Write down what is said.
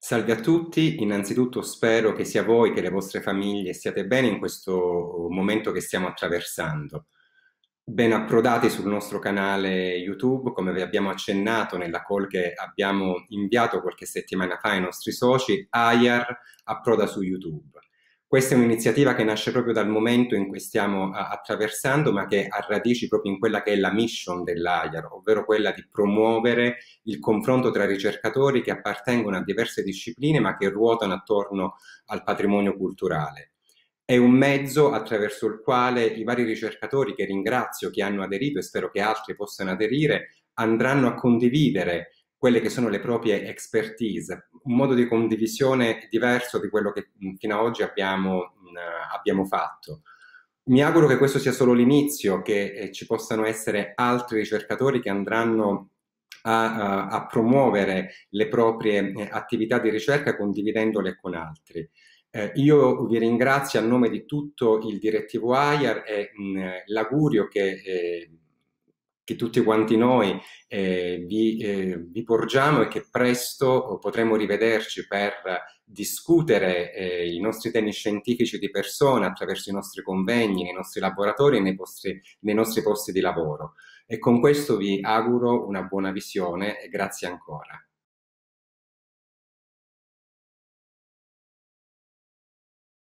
Salve a tutti, innanzitutto spero che sia voi che le vostre famiglie stiate bene in questo momento che stiamo attraversando. Ben approdati sul nostro canale YouTube, come vi abbiamo accennato nella call che abbiamo inviato qualche settimana fa ai nostri soci, AIAR approda su YouTube. Questa è un'iniziativa che nasce proprio dal momento in cui stiamo attraversando, ma che ha radici proprio in quella che è la mission dell'AIAR, ovvero quella di promuovere il confronto tra ricercatori che appartengono a diverse discipline ma che ruotano attorno al patrimonio culturale. È un mezzo attraverso il quale i vari ricercatori, che ringrazio, che hanno aderito e spero che altri possano aderire, andranno a condividere quelle che sono le proprie expertise, un modo di condivisione diverso di quello che fino ad oggi abbiamo fatto. Mi auguro che questo sia solo l'inizio, che ci possano essere altri ricercatori che andranno a promuovere le proprie attività di ricerca condividendole con altri. Io vi ringrazio a nome di tutto il direttivo AIAR e l'augurio che tutti quanti noi vi porgiamo e che presto potremo rivederci per discutere i nostri temi scientifici di persona attraverso i nostri convegni, nei nostri laboratori e nei nostri posti di lavoro. E con questo vi auguro una buona visione e grazie ancora.